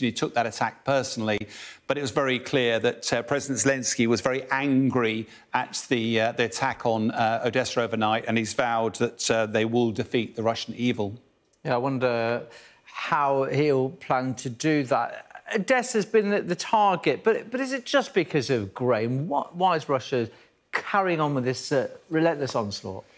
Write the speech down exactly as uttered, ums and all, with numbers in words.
Putin, who took that attack personally. But it was very clear that uh, President Zelensky was very angry at the, uh, the attack on uh, Odessa overnight, and he's vowed that uh, they will defeat the Russian evil. Yeah, I wonder how he'll plan to do that. Odessa's been the, the target, but, but is it just because of grain? What, why is Russia carrying on with this uh, relentless onslaught?